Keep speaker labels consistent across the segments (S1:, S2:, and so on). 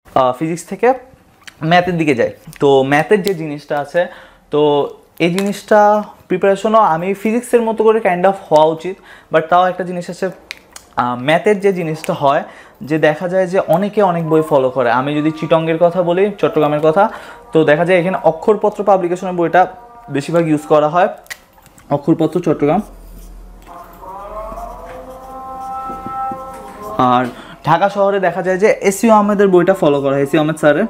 S1: Physics থেকে ম্যাথের দিকে যাই। তো ম্যাথের যে জিনিসটা আছে, তো এই জিনিসটা প্রিপারেশনও আমি ফিজিক্সের মতো করে কাইন্ড অফ হওয়া উচিত, বাট তাও একটা জিনিস আছে ম্যাথের যে জিনিসটা হয় যে দেখা যায় যে অনেকে অনেক বই ফলো করে। আমি যদি চিটংয়ের কথা বলি, চট্টগ্রামের কথা, তো দেখা যায় এখানে অক্ষরপত্র পাবলিকেশনের বইটা বেশিরভাগ ইউজ করা হয়, অক্ষরপত্র চট্টগ্রাম। আর ঢাকা শহরে দেখা যায় যে এসইউ আহমেদের বইটা ফলো করা হয়, এসইউ আহমেদ স্যারের।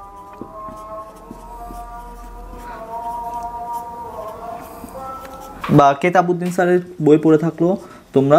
S1: বা কেতাবউদ্দিন স্যারের বই পড়ে থাকলো তোমরা,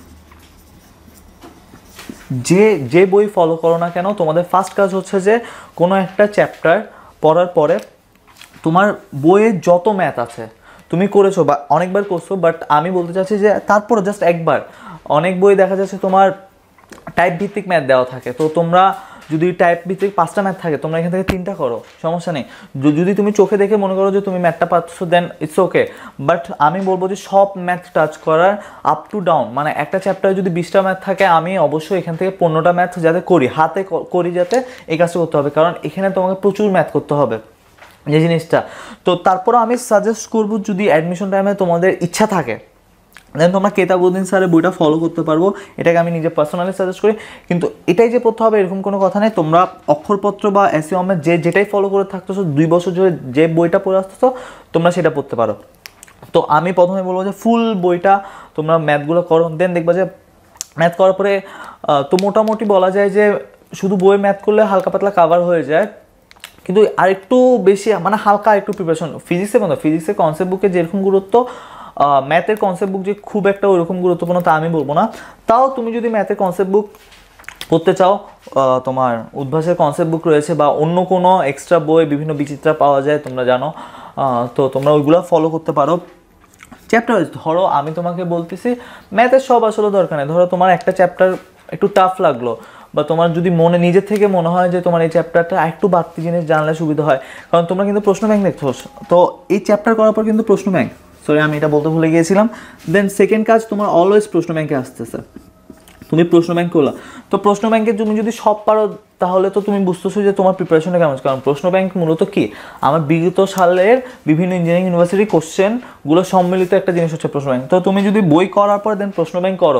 S1: যে বই ফলো করো না কেন, তোমাদের ফার্স্ট কাজ হচ্ছে যে কোনো একটা চ্যাপ্টার পড়ার পরে তোমার বইয়ে যত ম্যাথ আছে তুমি করেছো বা অনেকবার করছো, বাট আমি বলতে চাচ্ছি যে তারপরে জাস্ট একবার। অনেক বই দেখা যাচ্ছে তোমার টাইপ ভিত্তিক ম্যাথ দেওয়া থাকে, তো তোমরা যদি টাইপ ভিত্তিক 5টা ম্যাথ থাকে, তোমরা এখান থেকে 3টা করো, সমস্যা নেই। যদি তুমি চোখে দেখে মনে করো যে তুমি ম্যাথটা পাচ্ছ, দেন ইটস ওকে। বাট আমি বলবো যে সব ম্যাথ টাচ করার আপ টু ডাউন, মানে একটা চ্যাপ্টারে যদি 20টা ম্যাথ থাকে, আমি অবশ্যই এখান থেকে 15টা ম্যাথ যাতে করি, হাতে করি, যাতে এই কাজটা করতে হবে, কারণ এখানে তোমাকে প্রচুর ম্যাথ করতে হবে যে জিনিসটা। তো তারপরে আমি সাজেস্ট করবো, যদি অ্যাডমিশন টাইমে তোমাদের ইচ্ছা থাকে, দেন তোমরা কেতাবউদ্দিন স্যারের বইটা ফলো করতে পারবো, এটাকে আমি নিজে পার্সোনালি সাজেস্ট করি। কিন্তু এটাই যে পড়তে হবে এরকম কোনো কথা নেই, তোমরা অক্ষরপত্র বা এসইউ আহমেদ যেটাই ফলো করে থাকতেছো, 2 বছর ধরে যে বইটা পড়ে আসতেছো, তোমরা সেটা পড়তে পারো। তো আমি প্রথমে বলবো যে ফুল বইটা তোমরা ম্যাথগুলো করো, দেন দেখবা যে ম্যাথ করার পরে তো মোটামুটি বলা যায় যে শুধু বইয়ে ম্যাথ করলে হালকা পাতলা কাভার হয়ে যায়, কিন্তু আরেকটু বেশি মানে হালকা একটু প্রিপারেশন ফিজিক্সের মতো, ফিজিক্সের কনসেপ্ট বুকে যেরকম গুরুত্ব, ম্যাথের কনসেপ্ট বুক যে খুব একটা ওরকম গুরুত্বপূর্ণ তা আমি বলবো না। তাও তুমি যদি ম্যাথের কনসেপ্ট বুক পড়তে চাও, তোমার উদ্ভাসের কনসেপ্ট বুক রয়েছে, বা অন্য কোনো এক্সট্রা বই বিভিন্ন বিচিত্রা পাওয়া যায় তোমরা জানো, তো তোমরা ওইগুলো ফলো করতে পারো। চ্যাপ্টার ধরো আমি তোমাকে বলতেছি ম্যাথের সব আসলে দরকার নেই, ধরো তোমার একটা চ্যাপ্টার একটু টাফ লাগলো, বা তোমার যদি মনে নিজের থেকে মনে হয় যে তোমার এই চ্যাপ্টারটা একটু বাড়তি জিনিস জানলে সুবিধা হয়, কারণ তোমরা কিন্তু প্রশ্ন ব্যাংক দেখছো, তো এই চ্যাপ্টার করার পর কিন্তু প্রশ্ন ব্যাংক, সরি আমি এটা বলতে ভুলে গিয়েছিলাম। দেন সেকেন্ড কাজ, তোমার অলওয়েজ প্রশ্ন ব্যাংকে আসতেছে, তুমি প্রশ্ন ব্যাংক করলা, তো প্রশ্ন ব্যাংকে তুমি যদি সব পারো তাহলে তো তুমি বুঝতেছো যে তোমার প্রিপারেশনটা কেমন। কারণ প্রশ্ন ব্যাংক মূলত কি, আমার বিগত সালের বিভিন্ন ইঞ্জিনিয়ারিং ইউনিভার্সিটি কোশ্চেনগুলো সম্মিলিত একটা জিনিস হচ্ছে প্রশ্ন ব্যাংক। তো তুমি যদি বই করার পর দেন প্রশ্ন ব্যাংক করো,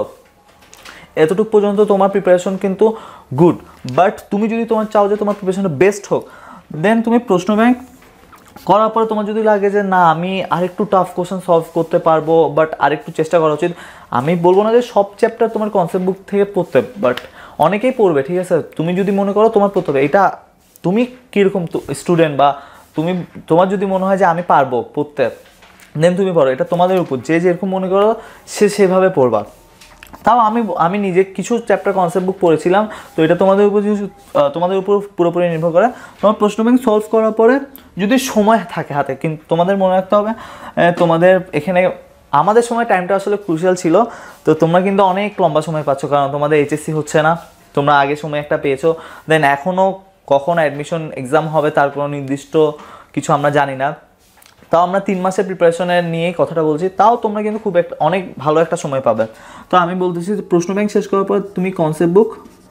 S1: এতটুকু পর্যন্ত তোমার প্রিপারেশন কিন্তু গুড। বাট তুমি যদি তোমার চাও যে তোমার প্রিপারেশনটা বেস্ট হোক, দেন তুমি প্রশ্ন ব্যাংক করার পরে তোমার যদি লাগে যে না আমি আরেকটু টাফ কোশ্চেন সলভ করতে পারবো, বাট আরেকটু চেষ্টা করা উচিত। আমি বলবো না যে সব চ্যাপ্টার তোমার কনসেপ্ট বুক থেকে পড়তে, বাট অনেকেই পড়বে, ঠিক আছে। তুমি যদি মনে করো তোমার পড়তে হবে, এটা তুমি কীরকম স্টুডেন্ট, বা তোমার যদি মনে হয় যে আমি পারবো পড়তে, দেন তুমি পড়ো, এটা তোমাদের উপর, যে যেরকম মনে করো সে সেভাবে পড়বা। তাও আমি নিজে কিছু চ্যাপ্টার কনসেপ্ট বুক পড়েছিলাম, তো এটা তোমাদের উপর পুরোপুরি নির্ভর করে। তোমার প্রশ্ন ব্যাংক সলভ করার পরে যদি সময় থাকে হাতে, কিন্তু তোমাদের মনে রাখতে হবে তোমাদের এখানে আমাদের সময় টাইমটা আসলে ক্রুশিয়াল ছিল, তো তোমরা কিন্তু অনেক লম্বা সময় পাচ্ছ, কারণ তোমাদের এইচএসসি হচ্ছে না, তোমরা আগে সময় একটা পেয়েছো, দেন এখনও কখন অ্যাডমিশন এক্সাম হবে তার কোনো নির্দিষ্ট কিছু আমরা জানি না। তাও আমরা 3 মাসের প্রিপারেশনের নিয়েই কথাটা বলছি, তাও তোমরা কিন্তু খুব একটা অনেক ভালো একটা সময় পাবে। তো আমি বলতেছি প্রশ্ন ব্যাংক শেষ করার পর তুমি কনসেপ্ট বুক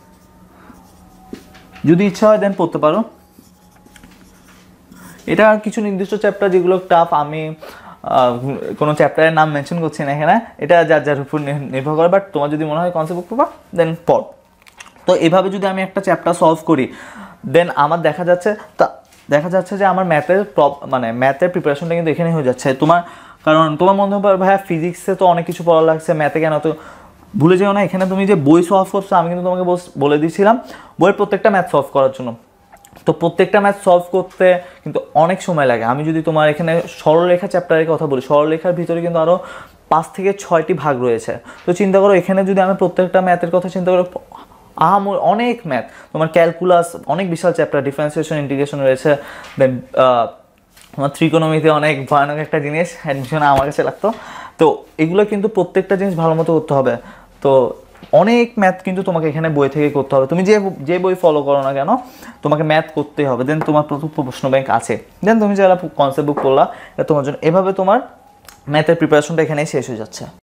S1: যদি ইচ্ছা হয় দেন পড়তে পারো। এটা কিছু নির্দিষ্ট চ্যাপ্টার যেগুলো টাফ, আমি কোনো চ্যাপ্টারের নাম মেনশন করছি না এখানে, এটা যার উপর নির্ভর করে, বাট তোমার যদি মনে হয় কনসেপ্ট বুক পড়বা দেন পড়। তো এভাবে যদি আমি একটা চ্যাপ্টার সলভ করি, দেন আমার দেখা যাচ্ছে যে আমার ম্যাথের প্রিপারেশনটা কিন্তু এখানে হয়ে যাচ্ছে তোমার। কারণ তোমার মনে হবে ভাইয়া ফিজিক্সে তো অনেক কিছু পড়া লাগছে, ম্যাথে কেন, তো ভুলে যেও না এখানে তুমি যে বই সলভ করছো, আমি কিন্তু তোমাকে বলে দিয়েছিলাম বইয়ের প্রত্যেকটা ম্যাথ সলভ করার জন্য। তো প্রত্যেকটা ম্যাথ সলভ করতে কিন্তু অনেক সময় লাগে। আমি যদি তোমার এখানে সরলরেখা চ্যাপ্টারের কথা বলি, সরলরেখার ভিতরে কিন্তু আরও 5 থেকে 6টি ভাগ রয়েছে। তো চিন্তা করো এখানে যদি আমি প্রত্যেকটা ম্যাথের কথা চিন্তা করো, অনেক ম্যাথ, তোমার ক্যালকুলাস অনেক বিশাল চ্যাপ্টার, ডিফারেন্সিয়েশন ইন্টিগ্রেশন রয়েছে, দেন আমার ত্রিকোণমিতি অনেক ভয়ানক একটা জিনিস, অ্যাডমিশনে আমার কাছে লাগতো। তো এগুলো কিন্তু প্রত্যেকটা জিনিস ভালো মতো করতে হবে। তো অনেক ম্যাথ কিন্তু তোমাকে এখানে বই থেকে করতে হবে, তুমি যে বই ফলো করো না কেন তোমাকে ম্যাথ করতেই হবে। দেন তোমার প্রশ্ন ব্যাংক আছে, দেন তুমি যারা কনসেপ্ট বুক পড়লা এটা তোমার জন্য, এভাবে তোমার ম্যাথের প্রিপারেশনটা এখানেই শেষ হয়ে যাচ্ছে।